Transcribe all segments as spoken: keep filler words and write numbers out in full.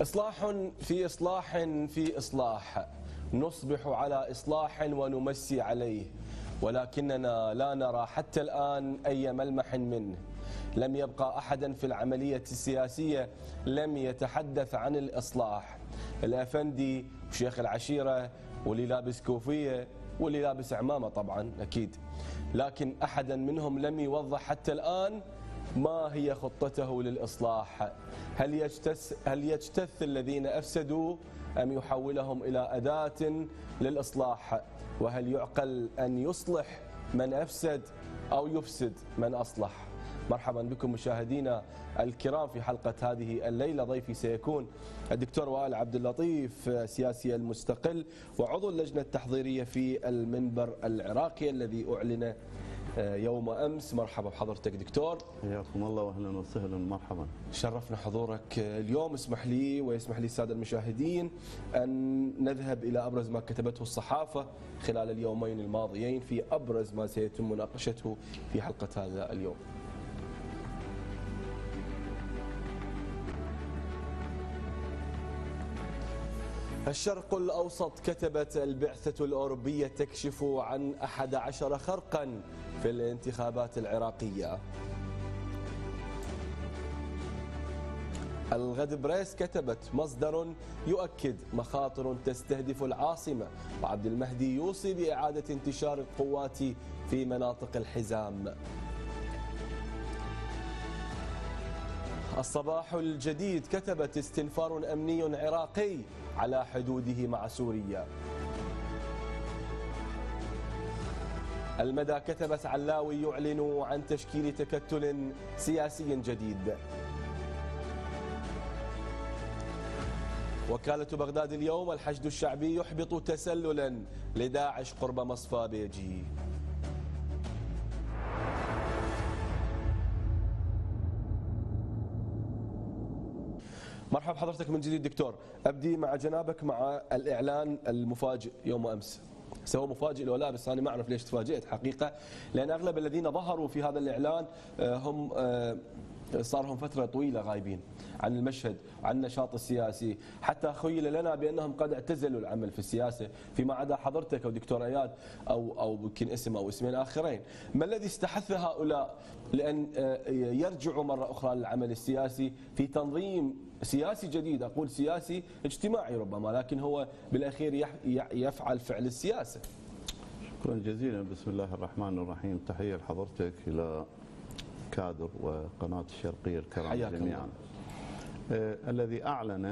إصلاح في إصلاح في إصلاح، نصبح على إصلاح ونمسي عليه، ولكننا لا نرى حتى الآن أي ملمح منه. لم يبقى أحدا في العملية السياسية لم يتحدث عن الإصلاح. الأفندي وشيخ العشيرة واللي لابس كوفية واللي لابس عمامة طبعا أكيد، لكن أحدا منهم لم يوضح حتى الآن ما هي خطته للإصلاح. هل يجتث هل يجتث الذين أفسدوا أم يحولهم إلى أداة للإصلاح؟ وهل يعقل أن يصلح من أفسد أو يفسد من أصلح؟ مرحبا بكم مشاهدينا الكرام في حلقة هذه الليلة. ضيفي سيكون الدكتور وائل عبد اللطيف، سياسي المستقل وعضو اللجنة التحضيرية في المنبر العراقي الذي أعلن يوم أمس. مرحبا بحضرتك دكتور. حياكم الله واهلا وسهلا. مرحبا، شرفنا حضورك اليوم. اسمح لي ويسمح لي السادة المشاهدين أن نذهب إلى أبرز ما كتبته الصحافة خلال اليومين الماضيين في أبرز ما سيتم مناقشته في حلقة هذا اليوم. الشرق الأوسط كتبت البعثة الأوروبية تكشف عن أحد عشر خرقا في الانتخابات العراقية. الغد بريس كتبت مصدر يؤكد مخاطر تستهدف العاصمة، وعبد المهدي يوصي بإعادة انتشار القوات في مناطق الحزام. الصباح الجديد كتبت استنفار أمني عراقي على حدوده مع سوريا. المدى كتبت علاوي يعلن عن تشكيل تكتل سياسي جديد. وكالة بغداد اليوم الحشد الشعبي يحبط تسللا لداعش قرب مصفى بيجي. مرحبا بحضرتك من جديد دكتور. أبدي مع جنابك مع الإعلان المفاجئ يوم أمس. سواء مفاجئ لو لا، بس أنا ما أعرف ليش تفاجئت حقيقة، لأن أغلب الذين ظهروا في هذا الإعلان هم صار لهم فترة طويلة غايبين عن المشهد وعن النشاط السياسي، حتى خيل لنا بأنهم قد اعتزلوا العمل في السياسة فيما عدا حضرتك أو دكتور اياد أو أو يمكن اسم أو اسمين آخرين. ما الذي استحث هؤلاء لأن يرجعوا مرة أخرى للعمل السياسي في تنظيم سياسي جديد؟ أقول سياسي اجتماعي ربما، لكن هو بالأخير يفعل فعل السياسة. شكرا جزيلا. بسم الله الرحمن الرحيم. تحية لحضرتك إلى كادر وقناة الشرقية الكرام جميعا. آه الذي أعلن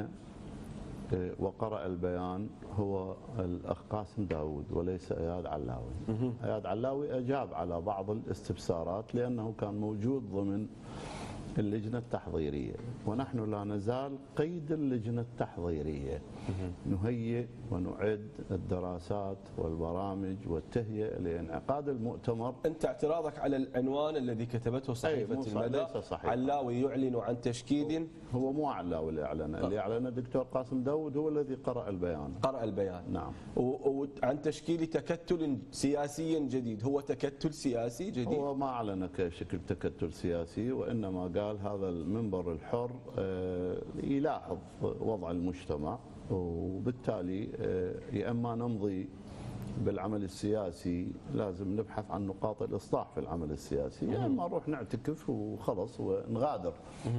آه وقرأ البيان هو الأخ قاسم داود وليس اياد علاوي. اياد علاوي أجاب على بعض الاستفسارات لأنه كان موجود ضمن اللجنة التحضيرية، ونحن لا نزال قيد اللجنة التحضيرية، نهيئ ونعد الدراسات والبرامج والتهيئة لانعقاد المؤتمر. أنت اعتراضك على العنوان الذي كتبته صحيفة المدى، علاوي يعلن عن تشكيل. هو مو علاوي اللي أعلن، اللي أعلن الدكتور قاسم داود هو الذي قرأ البيان. قرأ البيان نعم. وعن تشكيل تكتل سياسي جديد. هو تكتل سياسي جديد؟ هو ما أعلن كشكل تكتل سياسي، وإنما قال هذا المنبر الحر يلاحظ وضع المجتمع، وبالتالي يا اما نمضي بالعمل السياسي لازم نبحث عن نقاط الإصلاح في العمل السياسي، يا اما نروح نعتكف وخلص ونغادر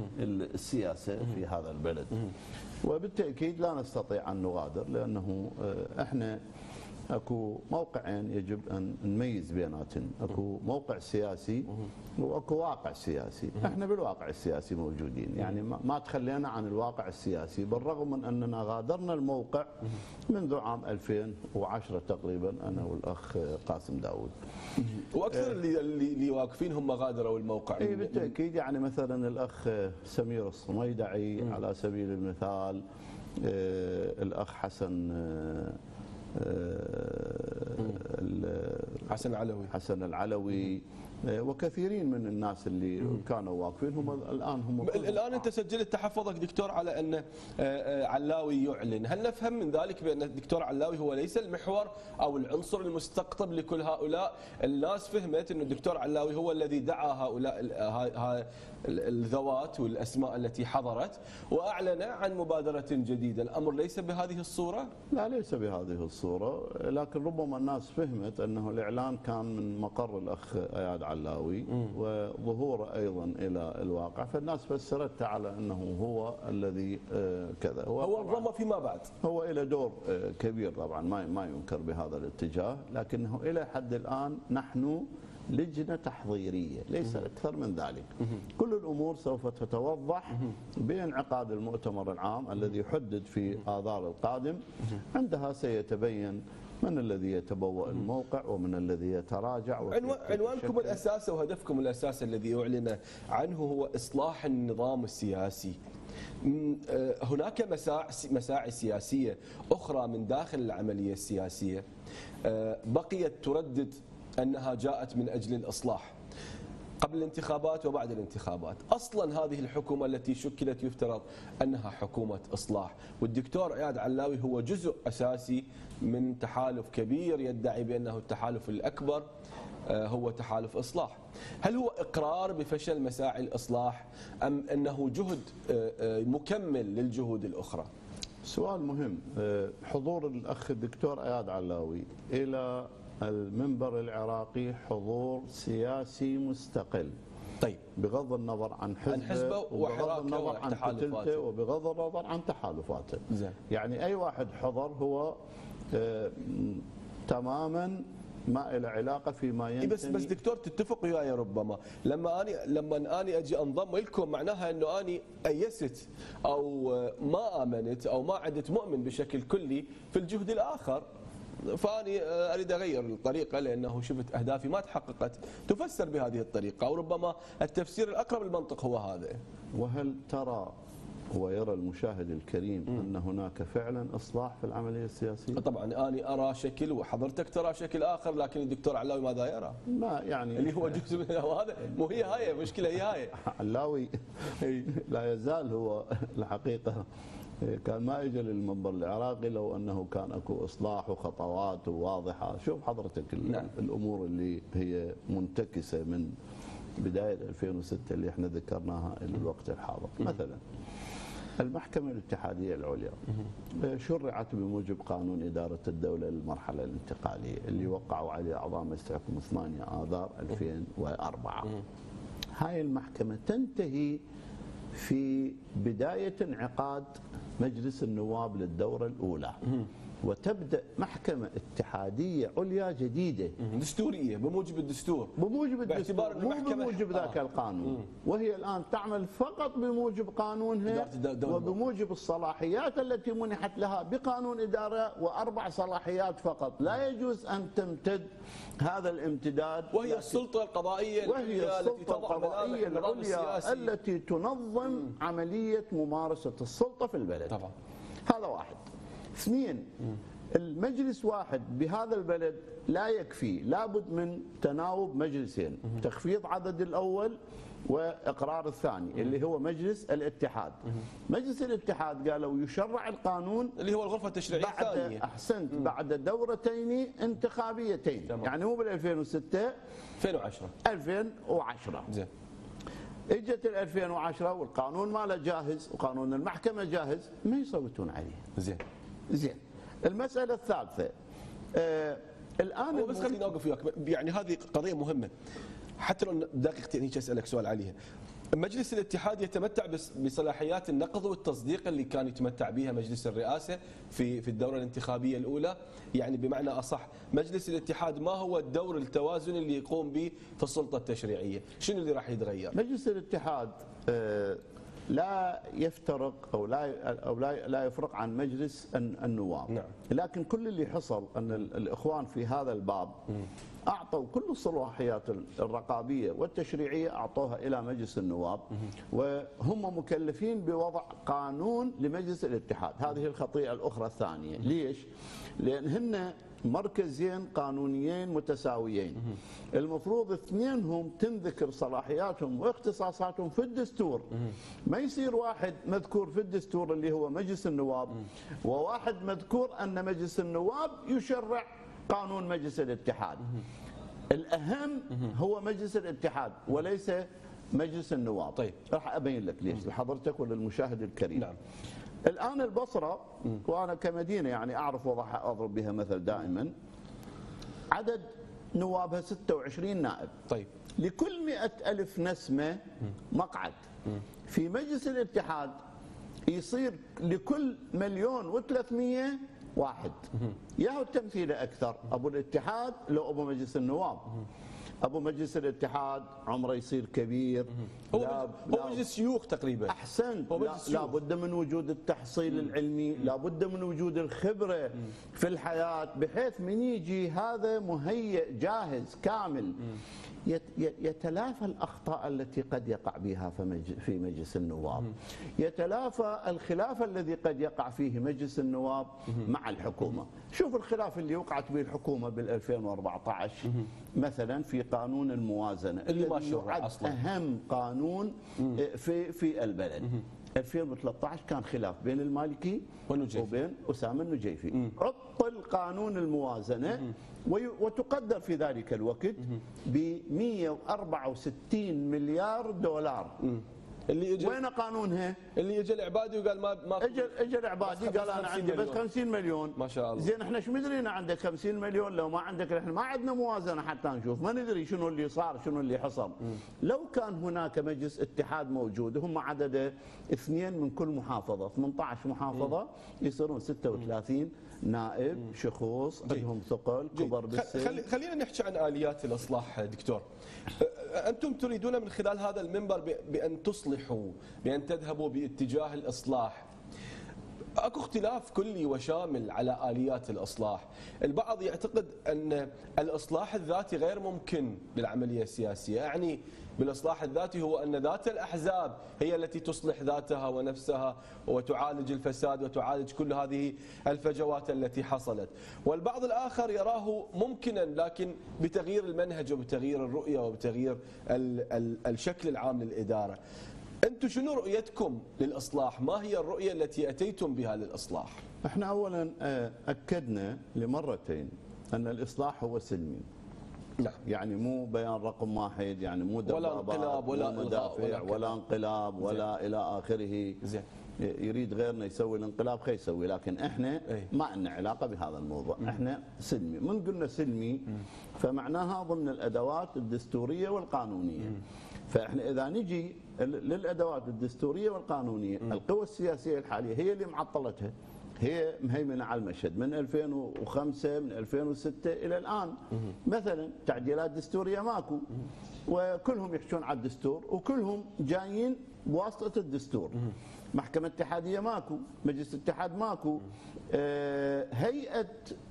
السياسة في هذا البلد. وبالتأكيد لا نستطيع أن نغادر، لأنه احنا اكو موقعين يجب ان نميز بيناتهم، اكو موقع سياسي واكو واقع سياسي. احنا بالواقع السياسي موجودين، يعني ما تخلينا عن الواقع السياسي، بالرغم من اننا غادرنا الموقع منذ عام ألفين وعشرة تقريبا انا والاخ قاسم داود. واكثر اللي اللي واقفين هم غادروا الموقع. اي بالتاكيد، يعني مثلا الاخ سمير الصميدعي م. على سبيل المثال، الاخ حسن حسن العلوي حسن العلوي وكثيرين من الناس اللي كانوا واقفين هم الان هم الان انت سجلت تحفظك دكتور على ان علاوي يعلن، هل نفهم من ذلك بان الدكتور علاوي هو ليس المحور او العنصر المستقطب لكل هؤلاء؟ الناس فهمت ان الدكتور علاوي هو الذي دعا هؤلاء الذوات والاسماء التي حضرت واعلن عن مبادره جديده، الامر ليس بهذه الصوره؟ لا ليس بهذه الصوره، لكن ربما الناس فهمت انه الاعلان كان من مقر الاخ اياد علاوي وظهوره ايضا الى الواقع، فالناس فسرتها على انه هو الذي كذا. هو هو انضم فيما بعد، هو الى دور كبير طبعا ما ما ينكر بهذا الاتجاه، لكنه الى حد الان نحن لجنة تحضيرية ليس أكثر من ذلك. كل الأمور سوف تتوضح بانعقاد المؤتمر العام الذي يحدد في آذار القادم، عندها سيتبين من الذي يتبوأ الموقع ومن الذي يتراجع. عنوانكم الأساسي وهدفكم الأساسي الذي أعلن عنه هو إصلاح النظام السياسي. هناك مساعي سياسية أخرى من داخل العملية السياسية بقيت تردد أنها جاءت من أجل الإصلاح قبل الانتخابات وبعد الانتخابات. أصلا هذه الحكومة التي شكلت يفترض أنها حكومة إصلاح، والدكتور اياد علاوي هو جزء أساسي من تحالف كبير يدعي بأنه التحالف الأكبر هو تحالف إصلاح. هل هو إقرار بفشل مساعي الإصلاح أم أنه جهد مكمل للجهود الأخرى؟ سؤال مهم. حضور الأخ الدكتور اياد علاوي إلى المنبر العراقي حضور سياسي مستقل، طيب بغض النظر عن حزبه, عن حزبه وبغض النظر عن تحالفاته وبغض النظر عن تحالفاته. زين. يعني اي واحد حضر هو آه تماما ما له علاقه فيما ينتمي. بس بس دكتور تتفق وياي ربما لما اني لما اني اجي انضم لكم معناها انه اني ايست او ما امنت او ما عدت مؤمن بشكل كلي في الجهد الاخر، فاني اريد اغير الطريقه لانه شفت اهدافي ما تحققت تفسر بهذه الطريقه، او ربما التفسير الاقرب للمنطق هو هذا. وهل ترى ويرى المشاهد الكريم ان هناك فعلا اصلاح في العمليه السياسيه؟ طبعا اني ارى شكل وحضرتك ترى شكل اخر، لكن الدكتور علاوي ماذا يرى؟ ما يعني اللي هو جزء من هذا، مو هي هاي المشكله، هي هاي علاوي لا يزال هو الحقيقه كان ما اجى للمنبر العراقي لو انه كان اكو اصلاح وخطوات واضحه. شوف حضرتك نعم. الامور اللي هي منتكسه من بدايه ألفين وستة اللي احنا ذكرناها الى الوقت الحاضر. مثلا المحكمه الاتحاديه العليا شرعت بموجب قانون اداره الدوله للمرحله الانتقاليه اللي وقعوا عليه اعضاء مجلس الحكم ثمانية آذار ألفين وأربعة. هاي المحكمه تنتهي في بداية انعقاد مجلس النواب للدورة الأولى، وتبدأ محكمة اتحادية عليا جديدة دستورية بموجب الدستور بموجب الدستور مو المحكمة بموجب ذاك آه. القانون، وهي الآن تعمل فقط بموجب قانونها وبموجب الصلاحيات التي منحت لها بقانون إدارة وأربع صلاحيات فقط، لا يجوز أن تمتد هذا الامتداد، وهي السلطة القضائية وهي السلطة القضائية العليا التي تنظم عملية ممارسة السلطة في البلد. طبعا. هذا واحد. اثنين، المجلس واحد بهذا البلد لا يكفي، لابد من تناوب مجلسين، تخفيض عدد الأول وإقرار الثاني اللي هو مجلس الاتحاد. مجلس الاتحاد قالوا يشرع القانون اللي هو الغرفة التشريعية الثانية. أحسنت، بعد دورتين انتخابيتين. تمام. يعني مو بال ألفين وستة، ألفين وعشرة ألفين وعشرة. زين. اجت ال ألفين وعشرة والقانون ماله جاهز وقانون المحكمة جاهز، ما يصوتون عليه. زين. زين. المسألة الثالثة آه الآن بس خليني أوقف وياك، يعني هذه قضية مهمة حتى لو دقيقتين هيك أسألك سؤال عليها. مجلس الاتحاد يتمتع بصلاحيات النقض والتصديق اللي كان يتمتع بها مجلس الرئاسة في في الدورة الانتخابية الأولى، يعني بمعنى أصح مجلس الاتحاد ما هو الدور التوازن اللي يقوم به في السلطة التشريعية؟ شنو اللي راح يتغير؟ مجلس الاتحاد آه لا يفترق او لا او لا لا يفرق عن مجلس النواب. نعم. لكن كل اللي حصل ان الاخوان في هذا الباب اعطوا كل الصلاحيات الرقابيه والتشريعيه اعطوها الى مجلس النواب، وهم مكلفين بوضع قانون لمجلس الاتحاد. هذه الخطيئه الاخرى الثانيه. ليش؟ لان هن مركزين قانونيين متساويين، المفروض اثنينهم تنذكر صلاحياتهم واختصاصاتهم في الدستور. ما يصير واحد مذكور في الدستور اللي هو مجلس النواب، وواحد مذكور أن مجلس النواب يشرع قانون مجلس الاتحاد. الأهم هو مجلس الاتحاد وليس مجلس النواب. طيب راح أبين لك ليش لحضرتك وللمشاهد الكريم. نعم. الآن البصرة، وأنا كمدينة يعني أعرف وضعها، أضرب بها مثل دائما، عدد نوابها ستة وعشرين نائب. طيب لكل مئة ألف نسمة مقعد. في مجلس الاتحاد يصير لكل مليون وثلاثمية واحد. ياهو التمثيل أكثر، أبو الاتحاد لو أبو مجلس النواب. ابو مجلس الاتحاد عمره يصير كبير. هو هو مجلس شيوخ تقريبا. احسنت. لا لابد من وجود التحصيل العلمي، لابد من وجود الخبره في الحياه، بحيث من يجي هذا مهيئ جاهز كامل يتلافى الاخطاء التي قد يقع بها في مجلس النواب، يتلافى الخلاف الذي قد يقع فيه مجلس النواب مع الحكومه. شوف الخلاف اللي وقعت به الحكومه بال ألفين وأربعة عشر مثلا في قانون الموازنه اللي ما يعد اهم قانون في في البلد. ألفين وثلاثة عشر كان خلاف بين المالكي والنجيفي وبين اسامه النجيفي. عطل قانون الموازنه وتقدر في ذلك الوقت ب مئة وأربعة وستين مليار دولار. اللي اجى وين قانونها؟ اللي اجى العبادي وقال ما ما اجى اجى العبادي قال انا عندي بس خمسين مليون. ما شاء الله. زين احنا ايش مدرينا عندك خمسين مليون؟ لو ما عندك احنا ما عندنا موازنه حتى نشوف، ما ندري شنو اللي صار شنو اللي حصل. م. لو كان هناك مجلس اتحاد موجود، هم عدده اثنين من كل محافظه، ثمانية عشر محافظه، م. يصيرون ستة وثلاثين نائب، م. شخوص عندهم ثقل كبر بالسن. خلي خلينا نحكي عن اليات الاصلاح دكتور. انتم تريدون من خلال هذا المنبر بان تصلحوا، بان تذهبوا باتجاه الاصلاح. اكو اختلاف كلي وشامل على اليات الاصلاح، البعض يعتقد ان الاصلاح الذاتي غير ممكن للعمليه السياسيه، يعني بالاصلاح الذاتي هو ان ذات الاحزاب هي التي تصلح ذاتها ونفسها وتعالج الفساد وتعالج كل هذه الفجوات التي حصلت، والبعض الاخر يراه ممكنا لكن بتغيير المنهج وبتغيير الرؤيه وبتغيير ال ال الشكل العام للاداره. أنتم شنو رؤيتكم للإصلاح؟ ما هي الرؤية التي أتيتم بها للإصلاح؟ احنا أولا أكدنا لمرتين أن الإصلاح هو سلمي. نعم. يعني مو بيان رقم واحد، يعني مو ولا انقلاب ولا مدافع ولا, ولا انقلاب ولا زين. إلى آخره. زين. يريد غيرنا يسوي الانقلاب خي يسوي، لكن احنا ايه؟ ما عندنا علاقة بهذا الموضوع. م. احنا سلمي. من قلنا سلمي م. فمعناها ضمن الأدوات الدستورية والقانونية. م. فاحنا اذا نجي للادوات الدستوريه والقانونيه، م. القوى السياسيه الحاليه هي اللي معطلتها، هي مهيمنه على المشهد من ألفين وخمسة من ألفين وستة الى الان. م. مثلا تعديلات دستوريه ماكو، م. وكلهم يحكون على الدستور وكلهم جايين بواسطه الدستور. م. محكمه اتحاديه ماكو، مجلس الاتحاد ماكو، آه هيئه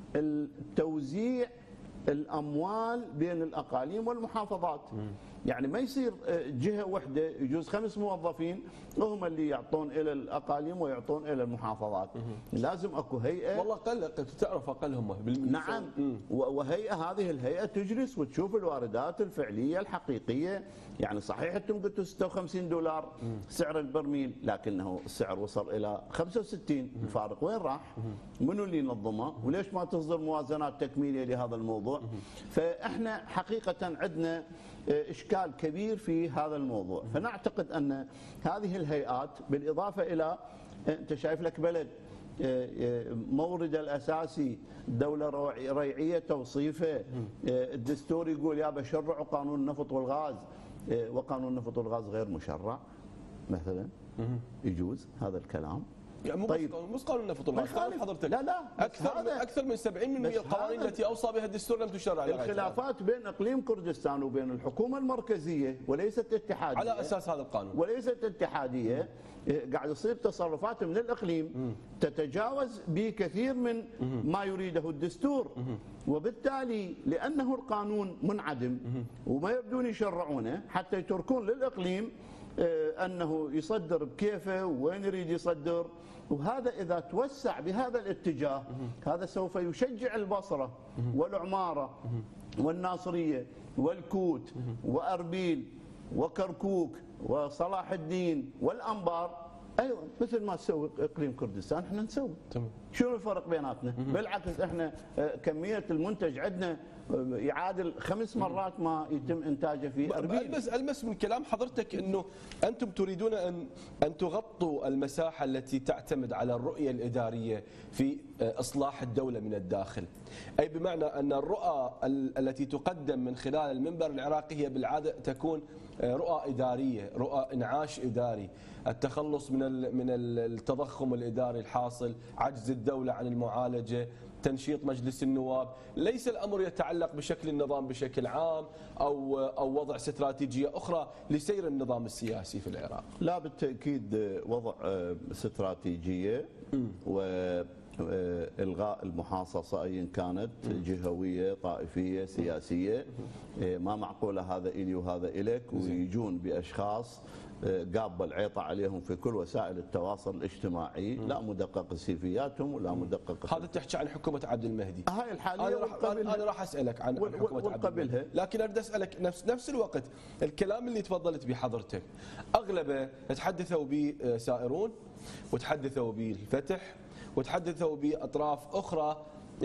التوزيع الاموال بين الاقاليم والمحافظات. م. يعني ما يصير جهه واحده يجوز خمس موظفين وهم اللي يعطون الى الاقاليم ويعطون الى المحافظات. لازم اكو هيئه. والله قل تعرف اقلهم. نعم. وهيئه، هذه الهيئه تجلس وتشوف الواردات الفعليه الحقيقيه. يعني صحيح انتم قلتوا ستة وخمسين دولار سعر البرميل، لكنه السعر وصل الى خمسة وستين. الفارق وين راح؟ منو اللي ينظمه؟ وليش ما تصدر موازنات تكميليه لهذا الموضوع؟ فاحنا حقيقه عندنا إشكال كبير في هذا الموضوع. فنعتقد أن هذه الهيئات بالإضافة إلى أنت شايف لك بلد مورد الأساسي دولة ريعية توصيفه، الدستور يقول يا بشرعوا قانون النفط والغاز، وقانون النفط والغاز غير مشرع مثلا. يجوز هذا الكلام؟ يعني طيب مو قانون النفط والغاز حضرتك. لا لا اكثر من اكثر من سبعين بالمئة القوانين التي اوصى بها الدستور لم تشرع. الخلافات بين اقليم كردستان وبين الحكومه المركزيه وليست اتحاديه، على اساس هذا القانون وليست اتحاديه. قاعد يصير تصرفات من الاقليم تتجاوز بكثير من ما يريده الدستور، وبالتالي لانه القانون منعدم وما يبدون يشرعونه حتى يتركون للاقليم انه يصدر بكيفه وين يريد يصدر وهذا إذا توسع بهذا الاتجاه هذا سوف يشجع البصرة والعمارة والناصرية والكوت وأربيل وكركوك وصلاح الدين والأنبار. ايوه مثل ما تسوي اقليم كردستان احنا نسوي. تمام. شنو الفرق بيناتنا؟ بالعكس احنا كميه المنتج عندنا يعادل خمس مرات ما يتم انتاجه في اربيل. المس المس من كلام حضرتك انه انتم تريدون ان ان تغطوا المساحه التي تعتمد على الرؤيه الاداريه في اصلاح الدوله من الداخل، اي بمعنى ان الرؤى التي تقدم من خلال المنبر العراقي هي بالعاده تكون رؤى اداريه، رؤى انعاش اداري، التخلص من من التضخم الاداري الحاصل، عجز الدوله عن المعالجه، تنشيط مجلس النواب، ليس الامر يتعلق بشكل النظام بشكل عام او او وضع استراتيجيه اخرى لسير النظام السياسي في العراق. لا بالتاكيد وضع استراتيجيه والغاء المحاصصه ايا كانت جهويه طائفيه سياسيه. ما معقوله هذا الي وهذا الك ويجون باشخاص قابل العيطة عليهم في كل وسائل التواصل الاجتماعي، لا مدقق سيفياتهم ولا مدقق. هذا تحكي عن حكومة عبد المهدي. هاي الحالية انا راح انا راح اسالك عن حكومة عبد المهدي، لكن اريد اسالك نفس نفس الوقت الكلام اللي تفضلت به حضرتك اغلبه تحدثوا به سائرون وتحدثوا به الفتح وتحدثوا به اطراف اخرى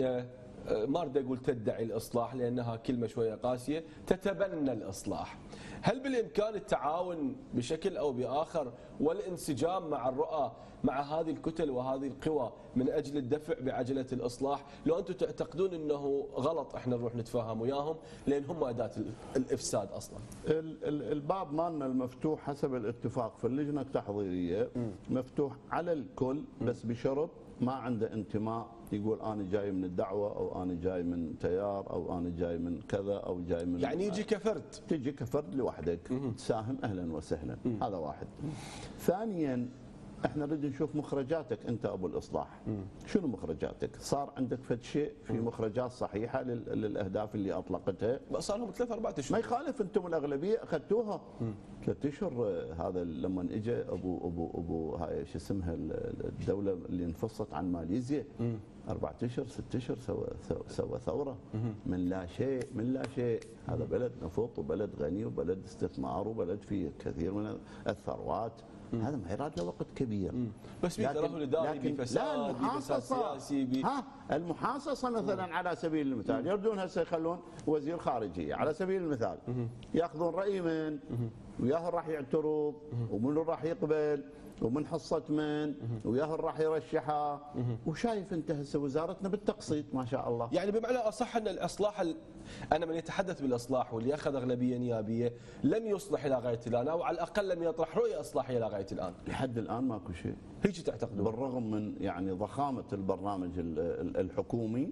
ما اريد اقول تدعي الاصلاح لانها كلمه شويه قاسيه، تتبنى الاصلاح. هل بالامكان التعاون بشكل او باخر والانسجام مع الرؤى مع هذه الكتل وهذه القوى من اجل الدفع بعجله الاصلاح؟ لو انتم تعتقدون انه غلط احنا نروح نتفاهم وياهم لان هم اداه الافساد اصلا. الباب مالنا المفتوح حسب الاتفاق في اللجنه التحضيريه مفتوح على الكل، بس بشرط ما عنده انتماء يقول انا جاي من الدعوه او انا جاي من تيار او انا جاي من كذا او جاي من يعني يجي كفرد، تجي كفرد لوحدك تساهم اهلا وسهلا. هذا واحد. ثانيا احنا نريد نشوف مخرجاتك انت ابو الاصلاح. شنو مخرجاتك؟ صار عندك فد شيء في مخرجات صحيحه للاهداف اللي اطلقتها؟ صار لهم ثلاث اربع اشهر. ما يخالف انتم الاغلبيه اخذتوها. ثلاث اشهر هذا لما اجى ابو ابو ابو هاي شو اسمها الدوله اللي انفصلت عن ماليزيا أربعة أشهر ست أشهر سوى سوى ثورة من لا شيء من لا شيء. هذا بلد نفط وبلد غني وبلد استثمار وبلد فيه كثير من الثروات. هذا ما يراد له وقت كبير. مم. بس في ترهل اداري بفساد بفساد سياسي بي... ها المحاصصه مثلا على سبيل المثال يردون هسه يخلون وزير خارجيه على سبيل المثال ياخذون راي من وياه راح يعترض ومن راح يقبل ومن حصه من وياه راح يرشحها. وشايف انت هسه وزارتنا بالتقسيط ما شاء الله. يعني بمعنى اصح ان الاصلاح ال... انا من يتحدث بالاصلاح واللي اخذ اغلبيه نيابيه لم يصلح الى غايه الان او على الاقل لم يطرح رؤيه اصلاحيه الى غايه الان. لحد الان ماكو شيء. هيك تعتقدون؟ بالرغم من يعني ضخامه البرنامج الحكومي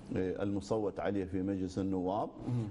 المصوت عليه في مجلس النواب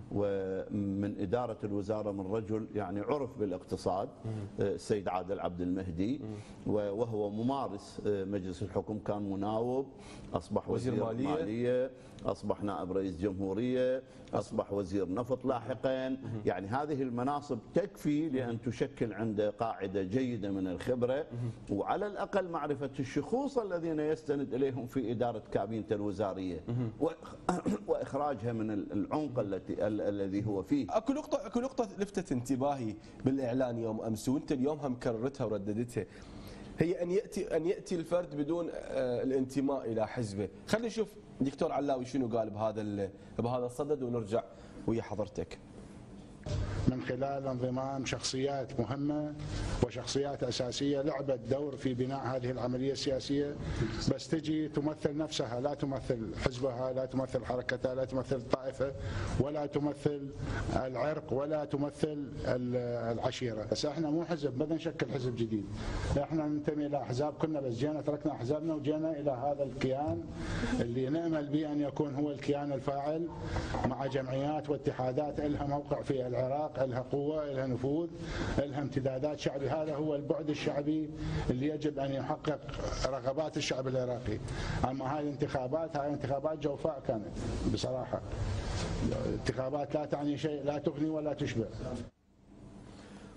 ومن اداره الوزاره من رجل يعني عرف بالاقتصاد السيد عادل عبد المهدي وهو ممارس مجلس الحكم، كان مناوب اصبح وزير, وزير ماليه, مالية اصبح نائب رئيس جمهوريه اصبح وزير نفط لاحقا. يعني هذه المناصب تكفي لان تشكل عنده قاعده جيده من الخبره وعلى الاقل معرفه الشخوص الذين يستند اليهم في اداره كابينته الوزاريه واخراجها من العمق التي الذي هو فيه. اكو نقطه اكو نقطه لفتت انتباهي بالاعلان يوم امس وانت اليوم هم كررتها ورددتها، هي ان ياتي ان ياتي الفرد بدون الانتماء الى حزبه. خلينا نشوف دكتور علاوي شنو قال بهذا بهذا الصدد ونرجع ويا حضرتك. من خلال انضمام شخصيات مهمة وشخصيات أساسية لعبت دور في بناء هذه العملية السياسية، بس تجي تمثل نفسها، لا تمثل حزبها، لا تمثل حركتها، لا تمثل الطائفة، ولا تمثل العرق، ولا تمثل العشيرة. بس احنا مو حزب، بدنا نشكل حزب جديد. احنا ننتمي إلى أحزاب كنا، بس جينا تركنا أحزابنا وجينا إلى هذا الكيان اللي نأمل به أن يكون هو الكيان الفاعل مع جمعيات واتحادات لها موقع في العراق، لها قوة، لها نفوذ، لها امتدادات شعبي. هذا هو البعد الشعبي اللي يجب أن يحقق رغبات الشعب العراقي. أما هاي الانتخابات هاي انتخابات جوفاء كانت بصراحة، انتخابات لا تعني شيء، لا تغني ولا تشبع.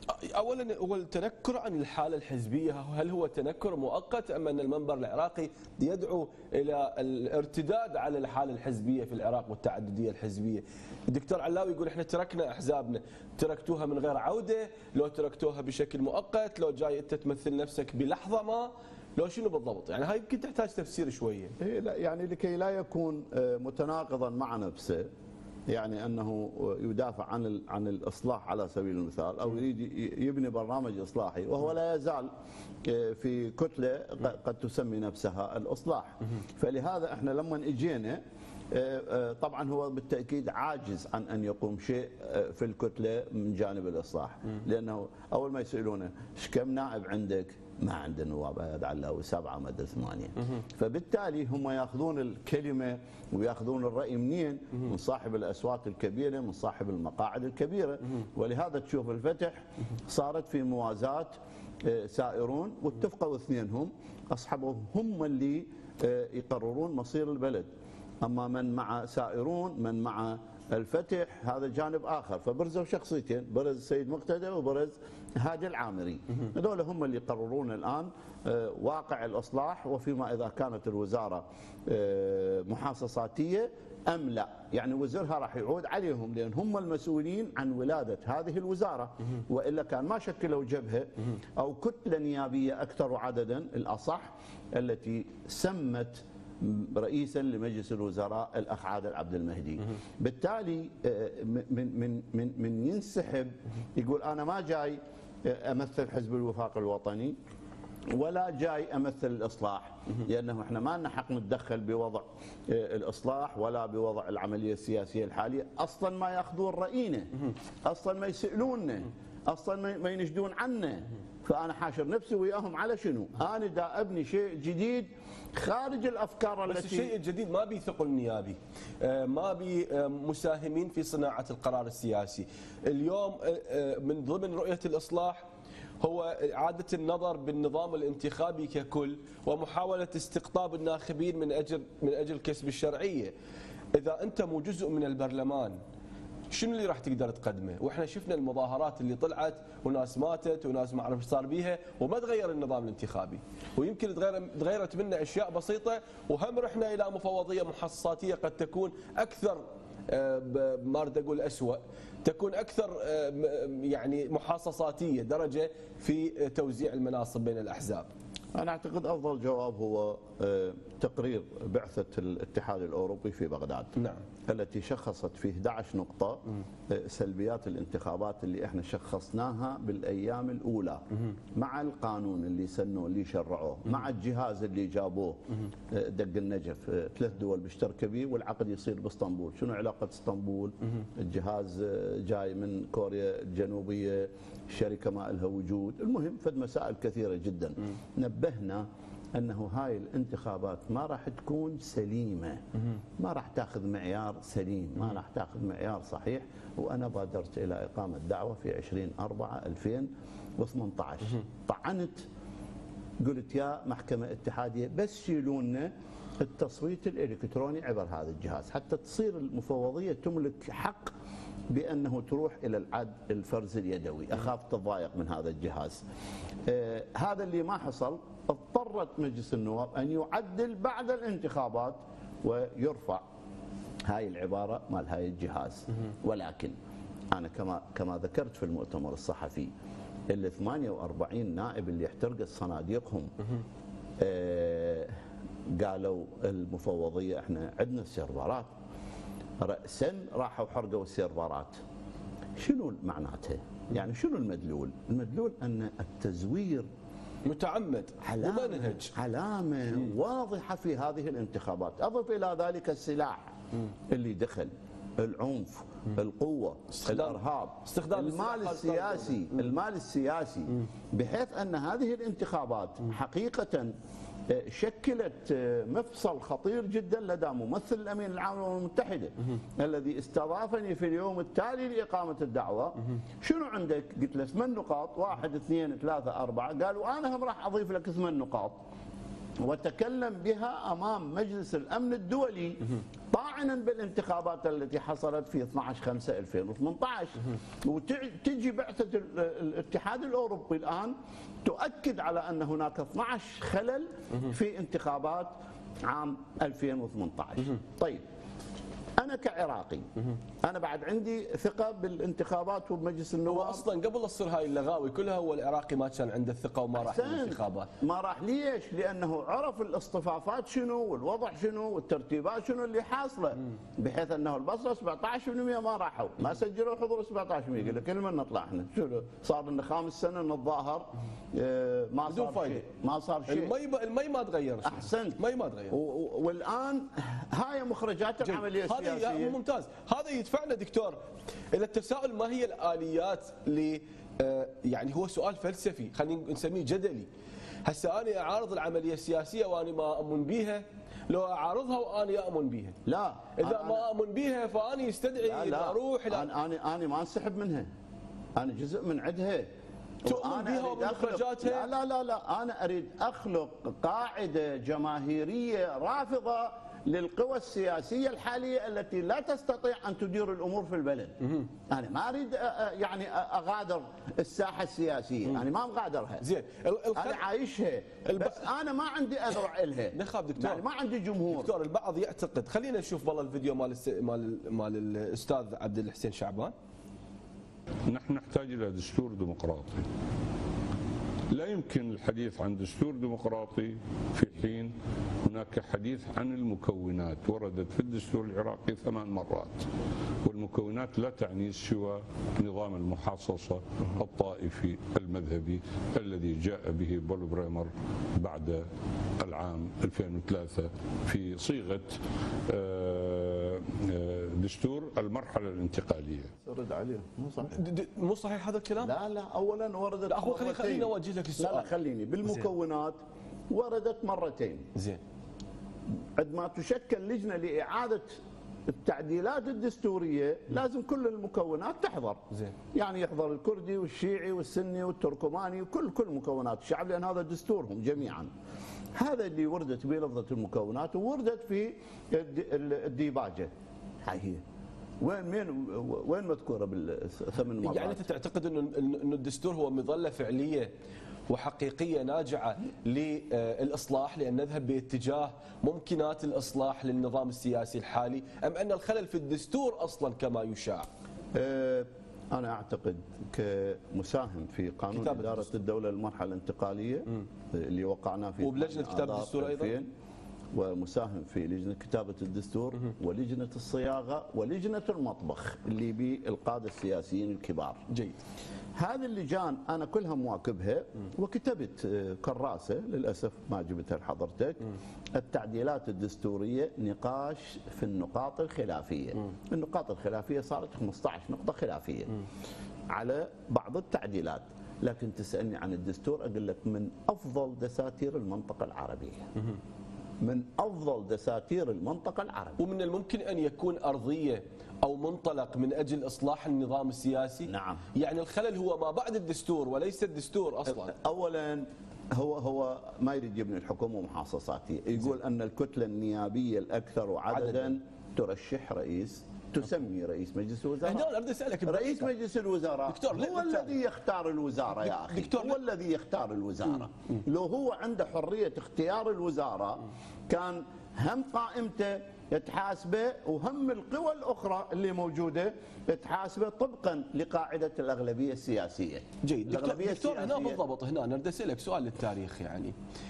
اولا هو التنكر عن الحاله الحزبيه، هل هو تنكر مؤقت ام ان المنبر العراقي يدعو الى الارتداد على الحاله الحزبيه في العراق والتعدديه الحزبيه؟ الدكتور علاوي يقول احنا تركنا احزابنا، تركتوها من غير عوده، لو تركتوها بشكل مؤقت، لو جاي انت تمثل نفسك بلحظه ما، لو شنو بالضبط؟ يعني هاي يمكن تحتاج تفسير شويه. إيه لا يعني لكي لا يكون متناقضا مع نفسه، يعني انه يدافع عن عن الاصلاح على سبيل المثال، او يريد يبني برنامج اصلاحي وهو لا يزال في كتله قد تسمي نفسها الاصلاح. فلهذا احنا لما اجينا طبعا هو بالتاكيد عاجز عن ان يقوم شيء في الكتله من جانب الاصلاح، لانه اول ما يسالونه ايش كم نائب عندك؟ ما عنده نواب هذا علاوي، سبعه مدى ثمانيه. فبالتالي هم ياخذون الكلمه وياخذون الراي منين؟ من صاحب الاصوات الكبيره، من صاحب المقاعد الكبيره. ولهذا تشوف الفتح صارت في موازاه سائرون، واتفقوا اثنينهم اصحابهم هم اللي يقررون مصير البلد. اما من مع سائرون، من مع الفتح، هذا جانب اخر. فبرزوا شخصيتين، برز السيد مقتدى وبرز هادي العامري. هذول هم اللي يقررون الان واقع الاصلاح، وفيما اذا كانت الوزاره محاصصاتيه ام لا. يعني وزرها راح يعود عليهم، لان هم المسؤولين عن ولاده هذه الوزاره، والا كان ما شكلوا جبهه او كتله نيابيه اكثر عددا الاصح التي سمت رئيسا لمجلس الوزراء الاخ عادل عبد المهدي. بالتالي من من من من ينسحب يقول انا ما جاي امثل حزب الوفاق الوطني ولا جاي امثل الاصلاح، لانه احنا ما لنا حق نتدخل بوضع الاصلاح ولا بوضع العمليه السياسيه الحاليه، اصلا ما ياخذون راينا، اصلا ما يسالوننا، اصلا ما ينشدون عنا. فانا حاشر نفسي وياهم على شنو؟ انا دا ابني شيء جديد خارج الافكار بس التي. بس الشيء الجديد ما بي ثقل نيابي، ما بي مساهمين في صناعه القرار السياسي. اليوم من ضمن رؤيه الاصلاح هو اعاده النظر بالنظام الانتخابي ككل، ومحاوله استقطاب الناخبين من اجل من اجل كسب الشرعيه. اذا انت مو جزء من البرلمان، شنو اللي راح تقدر تقدمه؟ واحنا شفنا المظاهرات اللي طلعت وناس ماتت وناس ما اعرف ايش صار بيها، وما تغير النظام الانتخابي، ويمكن تغير تغيرت منه اشياء بسيطه، وهم رحنا الى مفوضيه محصصاتيه قد تكون اكثر، ما اريد اقول اسوء، تكون اكثر يعني محاصصاتيه درجه في توزيع المناصب بين الاحزاب. أنا أعتقد أفضل جواب هو تقرير بعثة الاتحاد الأوروبي في بغداد، نعم، التي شخصت في أحد عشر نقطة سلبيات الانتخابات اللي احنا شخصناها بالأيام الأولى، مع القانون اللي سنوه اللي شرعوه، مع الجهاز اللي جابوه دق النجف، ثلاث دول بيشتركوا به والعقد يصير باسطنبول. شنو علاقة اسطنبول؟ الجهاز جاي من كوريا الجنوبية، الشركة ما لها وجود. المهم فد مسائل كثيرة جدا. نبهنا أنه هاي الانتخابات ما راح تكون سليمة، ما راح تاخذ معيار سليم، ما راح تاخذ معيار صحيح. وأنا بادرت إلى إقامة دعوة في عشرين أربعة ألفين وثمانية عشر، طعنت قلت يا محكمة اتحادية بس شيلونا التصويت الإلكتروني عبر هذا الجهاز حتى تصير المفوضية تملك حق بأنه تروح إلى العد الفرز اليدوي. أخاف تضايق من هذا الجهاز. آه هذا اللي ما حصل. اضطرت مجلس النواب أن يعدل بعد الانتخابات ويرفع هاي العبارة مال هاي الجهاز. ولكن أنا كما كما ذكرت في المؤتمر الصحفي، ال ثمانية وأربعين نائب اللي احترقت صناديقهم، آه قالوا المفوضية احنا عندنا السيرفرات، رأسا راحوا حرقوا السيرفرات. شنو معناته؟ يعني شنو المدلول؟ المدلول أن التزوير متعمد ومنهج، علامة واضحة في هذه الانتخابات. أضف إلى ذلك السلاح اللي دخل، العنف، القوة، الإرهاب، استخدام المال السياسي، المال السياسي، بحيث أن هذه الانتخابات حقيقة شكلت مفصل خطير جدا لدى ممثل الامين العام للامم المتحده الذي استضافني في اليوم التالي لاقامه الدعوه. شنو عندك؟ قلت له ثمان نقاط، واحد اثنين ثلاثه اربعه، قالوا انا هم راح اضيف لك ثمان نقاط. وتكلم بها أمام مجلس الأمن الدولي طاعنا بالانتخابات التي حصلت في اثني عشر خمسة ألفين وثمانية عشر. وتجي بعثة الاتحاد الأوروبي الآن تؤكد على أن هناك اثني عشر خلل في انتخابات عام ألفين وثمانية عشر. طيب أنا كعراقي أنا بعد عندي ثقة بالانتخابات وبمجلس هو النواب. اصلا قبل تصير هاي اللغاوي كلها هو العراقي ما كان عنده الثقه وما راح الانتخابات. ما راح ليش؟ لأنه عرف الاصطفافات شنو والوضع شنو والترتيبات شنو اللي حاصلة، بحيث أنه البصرة سبعة عشر بالمئة ما راحوا، ما سجلوا حضور سبعة عشر بالمئة. يقول لك كل من نطلع احنا شنو صار لنا خامس سنة نتظاهر ما صار شيء، ما صار شيء. المي المي ما تغير. أحسنت. المي ما تغير. والآن هاي مخرجات العملية السياسية. هذا ممتاز. هذا يدفعنا دكتور الى التساؤل، ما هي الاليات ل يعني هو سؤال فلسفي خلينا نسميه جدلي. هسه انا اعارض العمليه السياسيه وانا ما اؤمن بيها، لو اعارضها وانا اؤمن بيها؟ لا، اذا ما اؤمن بيها فاني يستدعي لا لا اروح لا. انا انا انا ما انسحب منها، انا جزء من عندها. تؤمن بها وبمخرجاتها؟ لا لا لا، انا اريد اخلق قاعده جماهيريه رافضه للقوى السياسية الحالية التي لا تستطيع أن تدير الأمور في البلد. أنا ما أريد يعني أغادر الساحة السياسية، أنا ما مغادرها. زين، أنا عايشها، بس أنا ما عندي أذرع إلها. نخاف دكتور، يعني ما عندي جمهور. دكتور البعض يعتقد، خلينا نشوف والله الفيديو مال الس... مال مال الأستاذ عبد الحسين شعبان. نحن نحتاج إلى دستور ديمقراطي. لا يمكن الحديث عن دستور ديمقراطي في حين هناك حديث عن المكونات وردت في الدستور العراقي ثمان مرات، والمكونات لا تعني سوى نظام المحاصصة الطائفي المذهبي الذي جاء به بول بريمر بعد العام ألفين وثلاثة في صيغة دستور المرحلة الانتقالية. رد عليه مو صحيح. مو صحيح هذا الكلام؟ لا لا، أولا وردت لا أخو خليني خليني أوجه لك السؤال. لا لا خليني بالمكونات زين. وردت مرتين. زين. عندما تشكل لجنة لإعادة التعديلات الدستورية لازم كل المكونات تحضر. زين. يعني يحضر الكردي والشيعي والسني والتركماني وكل كل مكونات الشعب، لأن هذا دستورهم جميعا. هذا اللي وردت به لفظة المكونات، ووردت في الديباجة. هاي هي. وين وين وين مذكوره بالثمان مرات؟ يعني انت تعتقد انه انه الدستور هو مظله فعليه وحقيقيه ناجعه للاصلاح، لان نذهب باتجاه ممكنات الاصلاح للنظام السياسي الحالي، ام ان الخلل في الدستور اصلا كما يشاع؟ أه انا اعتقد كمساهم في قانون اداره الدوله للمرحله الانتقاليه م. اللي وقعناه في وبلجنه كتاب الدستور ايضا، ومساهم في لجنة كتابة الدستور ولجنة الصياغة ولجنة المطبخ اللي بالقادة السياسيين الكبار. جيد. هذه اللجان أنا كلها مواكبها وكتبت كراسة، للأسف ما جبتها لحضرتك، التعديلات الدستورية نقاش في النقاط الخلافية. النقاط الخلافية صارت خمسة عشر نقطة خلافية على بعض التعديلات، لكن تسألني عن الدستور أقول لك من أفضل دساتير المنطقة العربية. من أفضل دساتير المنطقة العربية. ومن الممكن أن يكون أرضية أو منطلق من أجل إصلاح النظام السياسي. نعم. يعني الخلل هو ما بعد الدستور وليس الدستور أصلا. أولا هو هو ما يريد يبني الحكومة محاصصاتية، يقول أن الكتلة النيابية الأكثر عددا, عدداً ترشح رئيس، تسمي رئيس مجلس الوزراء. هنا أريد أسألك رئيس مجلس الوزراء دكتور هو دكتور. الذي يختار الوزارة يا أخي، دكتور هو الذي يختار الوزارة. لو هو عنده حرية اختيار الوزارة كان هم قائمته تحاسبه وهم القوى الأخرى اللي موجودة تحاسبه طبقا لقاعدة الأغلبية السياسية. جيد دكتور, دكتور هنا بالضبط هنا أنا أريد أسألك سؤال للتاريخ. يعني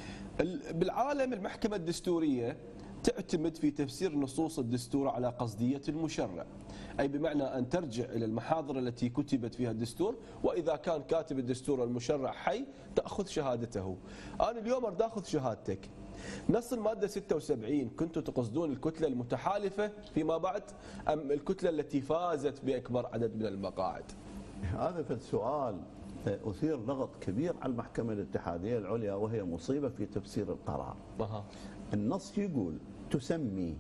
بالعالم المحكمة الدستورية تعتمد في تفسير نصوص الدستور على قصدية المشرع، أي بمعنى أن ترجع إلى المحاضر التي كتبت فيها الدستور، وإذا كان كاتب الدستور المشرع حي تأخذ شهادته. أنا اليوم أريد أخذ شهادتك. نص المادة ستة وسبعين كنتوا تقصدون الكتلة المتحالفة فيما بعد أم الكتلة التي فازت بأكبر عدد من المقاعد؟ هذا في السؤال أثير ضغط كبير على المحكمة الاتحادية العليا، وهي مصيبة في تفسير القرار. أه. النص يقول تسمي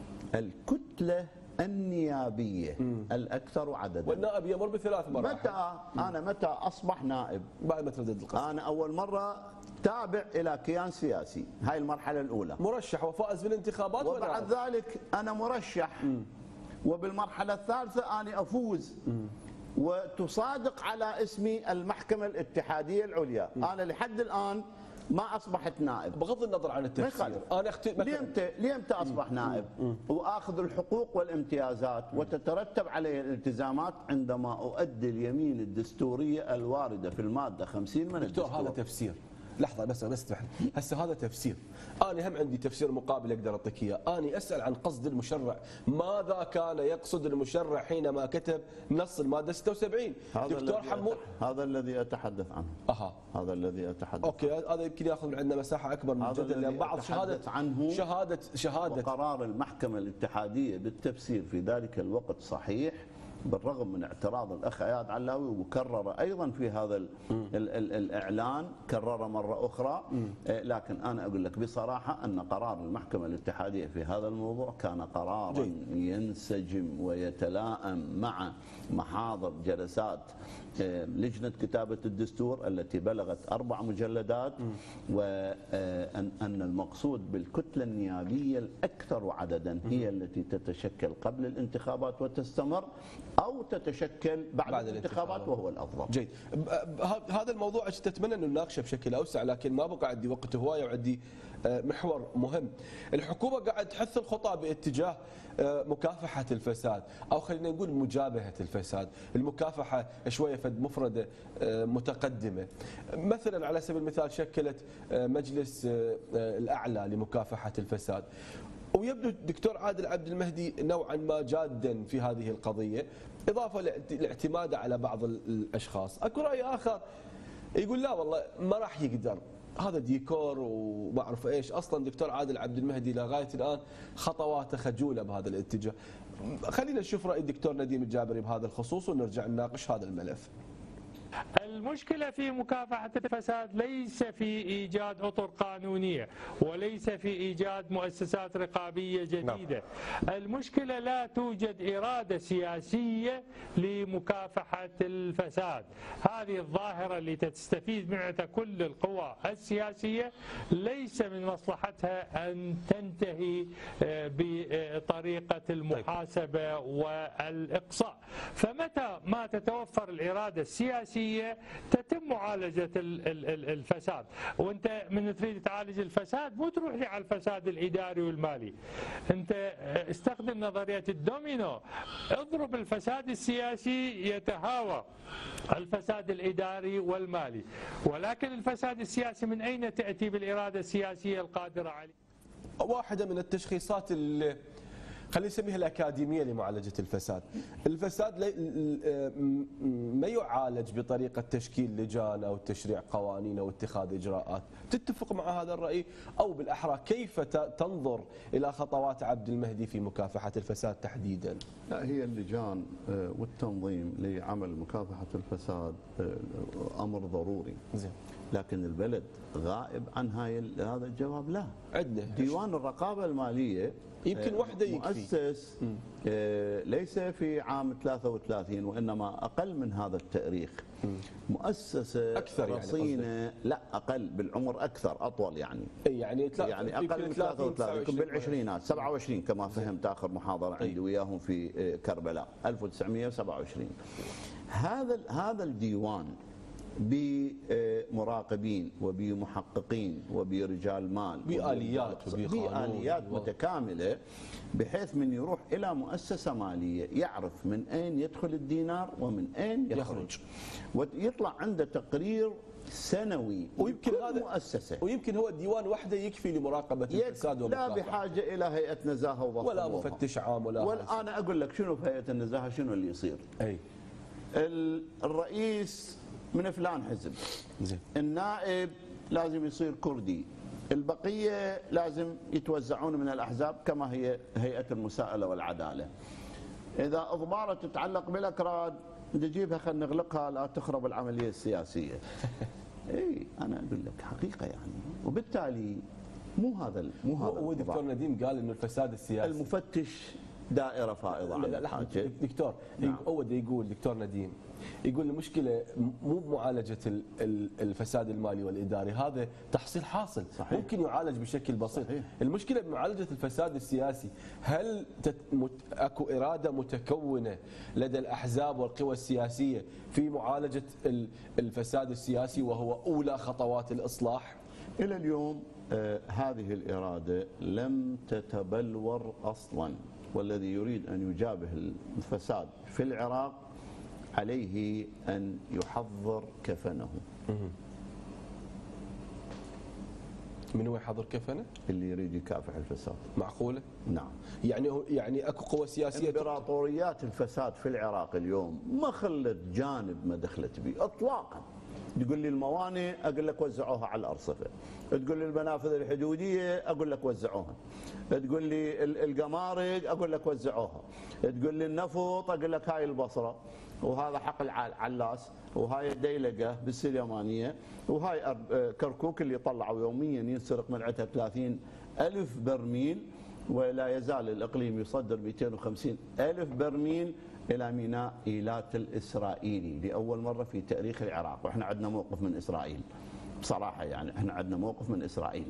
الكتلة النيابية مم. الأكثر عددا، والنائب يمر بثلاث مراحل. متى أنا متى أصبح نائب؟ بعد ما تردد القصد. أنا أول مرة تابع الى كيان سياسي. هاي المرحله الاولى. مرشح وفائز بالانتخابات وبعد ذلك انا مرشح م. وبالمرحله الثالثه انا افوز م. وتصادق على اسمي المحكمه الاتحاديه العليا. م. انا لحد الان ما اصبحت نائب. بغض النظر عن التفسير انا اخت... ليمتى ليمتى اصبح نائب واخذ الحقوق والامتيازات وتترتب علي الالتزامات عندما اؤدي اليمين الدستوريه الوارده في الماده خمسين من دكتور الدستور. هذا تفسير. لحظه بس بس اسمح لي، هسه هذا تفسير، انا هم عندي تفسير مقابل اقدر اعطيك اياه، انا اسال عن قصد المشرع، ماذا كان يقصد المشرع حينما كتب نص الماده ستة وسبعين؟ دكتور حمود هذا الذي اتحدث عنه. اها هذا الذي اتحدث اوكي عنه. هذا يمكن ياخذ من عندنا مساحه اكبر من الجدل، لان بعض شهاده عنه شهاده شهاده وقرار المحكمه الاتحاديه بالتفسير في ذلك الوقت صحيح بالرغم من اعتراض الاخ اياد علاوي، وكرر ايضا في هذا ال ال ال الاعلان كرر مره اخرى. لكن انا اقول لك بصراحه ان قرار المحكمه الاتحاديه في هذا الموضوع كان قرارا جيد. ينسجم ويتلائم مع محاضر جلسات لجنه كتابه الدستور التي بلغت اربع مجلدات، وان ان المقصود بالكتله النيابيه الاكثر عددا هي التي تتشكل قبل الانتخابات وتستمر او تتشكل بعد, بعد الانتخابات وهو الافضل. جيد. هذا الموضوع اتمنى انه نناقشه بشكل اوسع، لكن ما بقى عندي وقت هوايه وعندي محور مهم. الحكومه قاعد تحث الخطى باتجاه مكافحه الفساد، او خلينا نقول مجابهه الفساد، المكافحه شويه فد مفرده متقدمه. مثلا على سبيل المثال شكلت مجلس الاعلى لمكافحه الفساد، ويبدو الدكتور عادل عبد المهدي نوعا ما جادا في هذه القضيه، اضافه لاعتماده على بعض الاشخاص. اكو راي اخر يقول لا والله ما راح يقدر، هذا ديكور وما اعرف ايش، اصلا دكتور عادل عبد المهدي لغايه الان خطواته خجوله بهذا الاتجاه. خلينا نشوف راي الدكتور نديم الجابري بهذا الخصوص ونرجع نناقش هذا الملف. المشكلة في مكافحة الفساد ليس في إيجاد أطر قانونية وليس في إيجاد مؤسسات رقابية جديدة. نعم. المشكلة لا توجد إرادة سياسية لمكافحة الفساد. هذه الظاهرة اللي تستفيد منها كل القوى السياسية ليس من مصلحتها أن تنتهي بطريقة المحاسبة والإقصاء. فمتى ما تتوفر الإرادة السياسية تتم معالجة الفساد. وانت من تريد تعالج الفساد مو تروح لي على الفساد الإداري والمالي، انت استخدم نظرية الدومينو، اضرب الفساد السياسي يتهاوى الفساد الإداري والمالي. ولكن الفساد السياسي من أين تأتي بالإرادة السياسية القادرة عليه؟ واحدة من التشخيصات اللي خلينا نسميها الأكاديمية لمعالجة الفساد. الفساد ما يعالج بطريقة تشكيل لجان أو تشريع قوانين أو اتخاذ إجراءات. تتفق مع هذا الرأي؟ أو بالأحرى كيف تنظر إلى خطوات عبد المهدي في مكافحة الفساد تحديدا؟ لا، هي اللجان والتنظيم لعمل مكافحة الفساد أمر ضروري. زين. لكن البلد غائب عن هاي هذا الجواب. لا، عندنا ديوان الرقابة المالية يمكن وحده يكفي، مؤسس ليس في عام ثلاثة وثلاثين وإنما أقل من هذا التاريخ. مؤسسة أكثر رصينة يعني لا أقل بالعمر، أكثر أطول يعني يعني يعني أقل من ثلاثة وثلاثين بالعشرينات سبعة وعشرين كما فهمت آخر محاضرة عندي وياهم في كربلاء ألف وتسعمئة وسبعة وعشرين. هذا هذا الديوان بمراقبين وبمحققين وبرجال مال بآليات بآليات متكاملة، بحيث من يروح إلى مؤسسة مالية يعرف من أين يدخل الدينار ومن أين يخرج، ويطلع عنده تقرير سنوي ويمكن هذا مؤسسة، ويمكن هو الديوان وحده يكفي لمراقبة الفساد لا بحاجة إلى هيئة نزاهة وضبط ولا مفتش عام ولا. والآن أقول لك شنو في هيئة النزاهة شنو اللي يصير. أي الرئيس من فلان حزب، زين. النائب لازم يصير كردي، البقية لازم يتوزعون من الأحزاب كما هي هيئة المساءلة والعدالة. إذا أضمارة تتعلق بالأكراد نجيبها خلينا نغلقها لا تخرب العملية السياسية. اي أنا أقول لك حقيقة يعني، وبالتالي مو هذا مو هذا. هو دكتور نديم قال إنه الفساد السياسي المفتش دائره فائضه عن الحاجه. دكتور نعم. هو يقول دكتور نديم يقول المشكله مو بمعالجه الفساد المالي والاداري، هذا تحصيل حاصل صحيح. ممكن يعالج بشكل بسيط. صحيح. المشكله بمعالجه الفساد السياسي، هل تت... مت... اكو اراده متكونه لدى الاحزاب والقوى السياسيه في معالجه الفساد السياسي وهو اولى خطوات الاصلاح؟ الى اليوم آه هذه الاراده لم تتبلور اصلا، والذي يريد ان يجابه الفساد في العراق عليه أن يحضر كفنه. من هو يحضر كفنه؟ اللي يريد يكافح الفساد. معقولة؟ نعم. يعني يعني اكو قوى سياسية. امبراطوريات الفساد في العراق اليوم ما خلت جانب ما دخلت به اطلاقا. تقول لي الموانئ اقول لك وزعوها على الارصفه، تقول لي المنافذ الحدوديه اقول لك وزعوها، تقول لي القمارق اقول لك وزعوها، تقول لي النفط اقول لك هاي البصره، وهذا حقل علاس، وهاي الديلقه بالسليمانيه، وهاي كركوك اللي طلعوا يوميا ينسرق من عندها ثلاثين ألف برميل، ولا يزال الاقليم يصدر مئتين وخمسين ألف برميل الى ميناء ايلات الاسرائيلي لاول مره في تاريخ العراق، واحنا عندنا موقف من اسرائيل بصراحه، يعني احنا عندنا موقف من اسرائيل.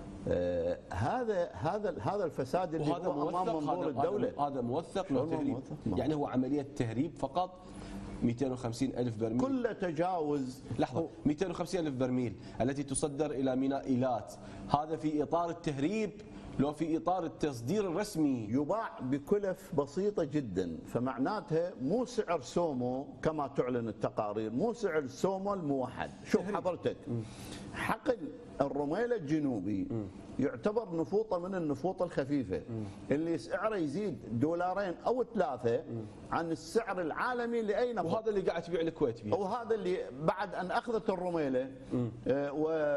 آه هذا هذا هذا الفساد اللي وهذا هو امام منظور هذا الدوله. هذا موثق له تهريب، يعني هو عمليه تهريب فقط. مئتين وخمسين ألف برميل كل تجاوز. لحظه، مئتين وخمسين ألف برميل التي تصدر الى ميناء ايلات، هذا في اطار التهريب لو في اطار التصدير الرسمي؟ يباع بكلف بسيطه جدا، فمعناتها مو سعر سومو كما تعلن التقارير، مو سعر سومو الموحد. شوف حضرتك، حقل الرميله الجنوبي يعتبر نفوطه من النفوط الخفيفه اللي سعره يزيد دولارين او ثلاثه عن السعر العالمي لاي نفط، وهذا اللي قاعد تبيع الكويت بيه، وهذا اللي بعد ان اخذت الرميله آه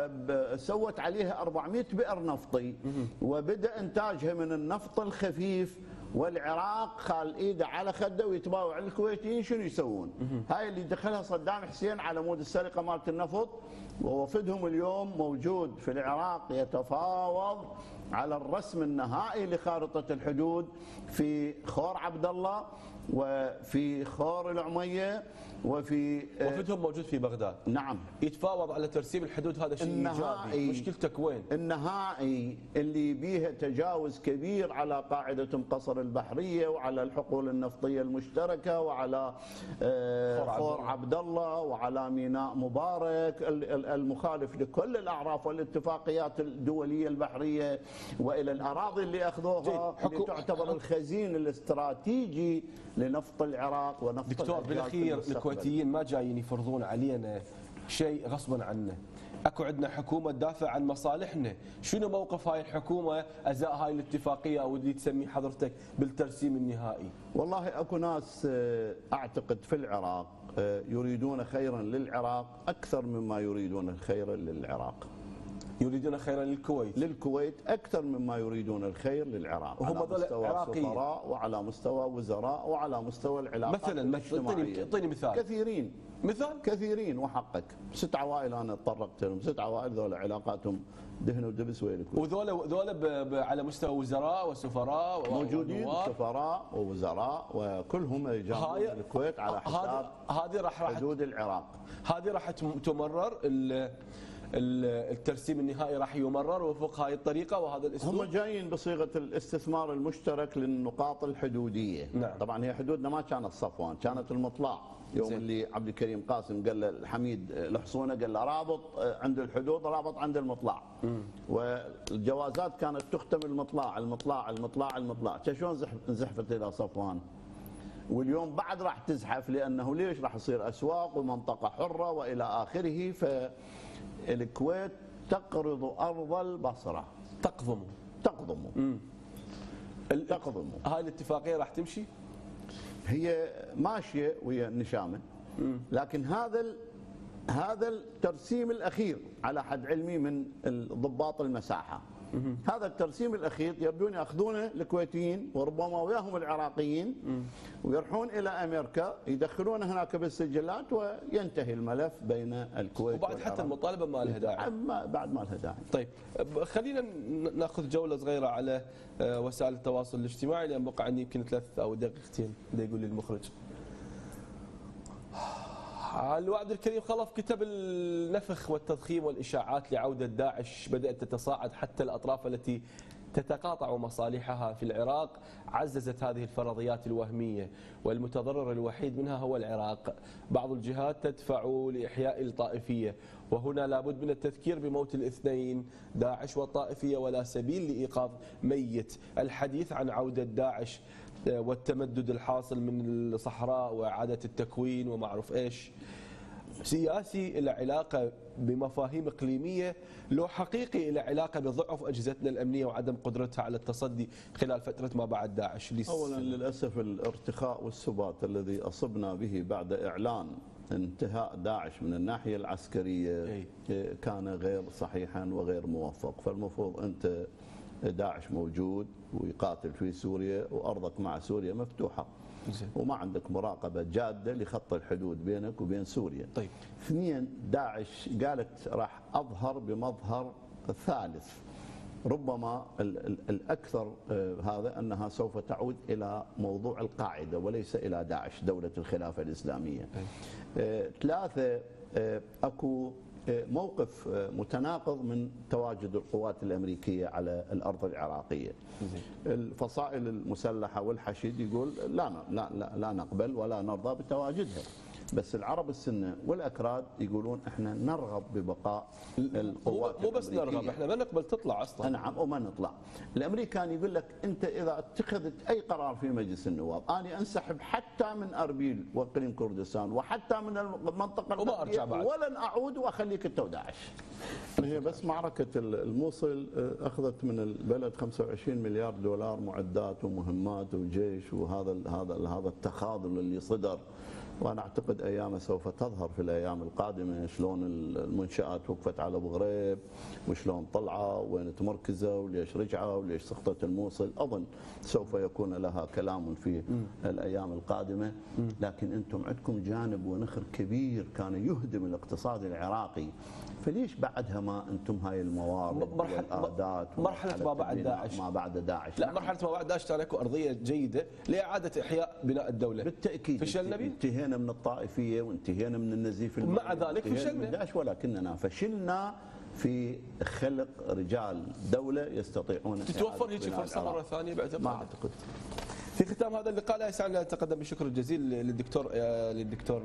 وسوت عليها أربعمئة بئر نفطي وبدا انتاجها من النفط الخفيف، والعراق خال ايده على خده ويتباوع الكويتيين شنو يسوون؟ هاي اللي دخلها صدام حسين على مود السرقه مالت النفط، ووفدهم اليوم موجود في العراق يتفاوض على الرسم النهائي لخارطه الحدود في خور عبد الله وفي خور العميه وفي وفدهم موجود في بغداد. نعم. يتفاوض على ترسيم الحدود، هذا شيء ايجابي. مشكلتك وين؟ النهائي اللي بيها تجاوز كبير على قاعده مقصر البحريه وعلى الحقول النفطيه المشتركه وعلى خور عبد الله وعلى ميناء مبارك المخالف لكل الاعراف والاتفاقيات الدوليه البحريه، والى الاراضي اللي اخذوها اللي تعتبر الخزين الاستراتيجي لنفط العراق ونفط دكتور بالاخير الكويتيين ما جايين يفرضون علينا شيء غصبا عنا، اكو عندنا حكومه تدافع عن مصالحنا، شنو موقف هاي الحكومه ازاء هاي الاتفاقيه او اللي تسميه حضرتك بالترسيم النهائي؟ والله اكو ناس اعتقد في العراق يريدون خيرا للعراق اكثر مما يريدون خيرا للعراق. يريدون خيرا للكويت للكويت اكثر مما يريدون الخير للعراق، وهم على مستوى سفراء وعلى مستوى وزراء وعلى مستوى العلاقات مثلا الاجتماعيه. اعطيني مثال. كثيرين مثال كثيرين وحقك، ست عوائل انا تطرقت لهم، ست عوائل ذولا علاقاتهم دهن ودبس ويا الكويت، وذولا ذولا على مستوى وزراء وسفراء موجودين، سفراء ووزراء وكلهم يجون الكويت على حساب هذه راح حدود العراق. هذه راح تمرر الترسيم النهائي راح يمرر وفق هاي الطريقه وهذا الاسلوب. هم جايين بصيغه الاستثمار المشترك للنقاط الحدوديه. نعم. طبعا هي حدودنا ما كانت صفوان، كانت المطلع. يوم زي. اللي عبد الكريم قاسم قال له الحميد الحصونه قال له رابط عند الحدود رابط عند المطلع. م. والجوازات كانت تختم المطلع المطلع المطلع المطلع، شلون انزحفت الى صفوان؟ واليوم بعد راح تزحف، لانه ليش؟ راح يصير اسواق ومنطقه حره والى اخره. فالكويت تقرض ارض البصره، تقضم تقضم تقضم. هاي الاتفاقيه راح تمشي؟ هي ماشيه ويا النشامه، لكن هذا هذا الترسيم الاخير على حد علمي من ضباط المساحه هذا الترسيم الأخير يبدون يأخذونه الكويتيين وربما وياهم العراقيين ويروحون إلى أمريكا يدخلون هناك بالسجلات وينتهي الملف بين الكويت وبعد حتى المطالبة ما لها داعي. بعد ما لها داعي. طيب خلينا ناخذ جولة صغيرة على وسائل التواصل الاجتماعي لأن بقى عندي يمكن ثلاث أو دقيقتين دا يقول لي المخرج. الوعد الكريم خلف كتب النفخ والتضخيم والإشاعات لعودة داعش بدأت تتصاعد حتى الأطراف التي تتقاطع مصالحها في العراق عززت هذه الفرضيات الوهمية والمتضرر الوحيد منها هو العراق. بعض الجهات تدفع لإحياء الطائفية وهنا لابد من التذكير بموت الاثنين داعش والطائفية ولا سبيل لإيقاظ ميت. الحديث عن عودة داعش والتمدد الحاصل من الصحراء وإعادة التكوين وما أعرف إيش سياسي إلى علاقة بمفاهيم إقليمية لو حقيقي إلى علاقة بضعف أجهزتنا الأمنية وعدم قدرتها على التصدي خلال فترة ما بعد داعش. أولا للأسف الارتخاء والسبات الذي أصبنا به بعد إعلان انتهاء داعش من الناحية العسكرية كان غير صحيحا وغير موفق. فالمفروض أنت داعش موجود ويقاتل في سوريا وأرضك مع سوريا مفتوحة وما عندك مراقبة جادة لخط الحدود بينك وبين سوريا. طيب. اثنين، داعش قالت راح أظهر بمظهر ثالث ربما الأكثر هذا أنها سوف تعود إلى موضوع القاعدة وليس إلى داعش دولة الخلافة الإسلامية. ثلاثة، أكو موقف متناقض من تواجد القوات الأمريكية على الأرض العراقية. الفصائل المسلحة والحشيد يقول لا لا لا, لا نقبل ولا نرضى بتواجدها، بس العرب السنة والأكراد يقولون احنا نرغب ببقاء القوات. مو بس نرغب، احنا ما نقبل تطلع اصلا. نعم وما نطلع. الامريكان يقول لك انت اذا اتخذت اي قرار في مجلس النواب انا انسحب حتى من اربيل واقليم كردستان وحتى من المنطقه الغربيه ولن اعود واخليك انت وداعش. هي بس معركه الموصل اخذت من البلد خمسة وعشرين مليار دولار معدات ومهمات وجيش وهذا هذا هذا التخاذل اللي صدر، وانا اعتقد ايامه سوف تظهر في الايام القادمه شلون المنشات وقفت على ابو غريب وشلون طلعوا وين تمركزوا وليش رجعوا وليش سقطت الموصل. اظن سوف يكون لها كلام في الايام القادمه، لكن انتم عندكم جانب ونخر كبير كان يهدم الاقتصاد العراقي، فليش بعدها ما انتم هاي الموارد والاداه مرحله ما بعد داعش ما بعد داعش لا مرحله ما بعد داعش كان اكو ارضيه جيده لاعاده احياء بناء الدوله. بالتاكيد فشلنا به، انتهينا من الطائفيه وانتهينا من النزيف ومع ذلك فشلنا داعش، ولكننا فشلنا في خلق رجال دوله يستطيعون تتوفر هيك فرصه مره ثانيه باعتقاد. ما اعتقد. في ختام هذا اللقاء لا يسعنا ان نتقدم بالشكر الجزيل للدكتور للدكتور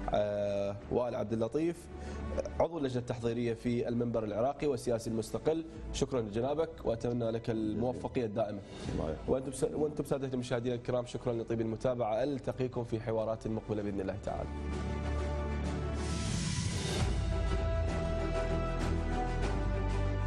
وائل عبد اللطيف عضو اللجنه التحضيريه في المنبر العراقي والسياسي المستقل. شكرا لجنابك واتمنى لك الموفقيه الدائمه. وانتم وانتم ساده المشاهدين الكرام شكرا لطيب المتابعه. التقيكم في حوارات مقبله باذن الله تعالى.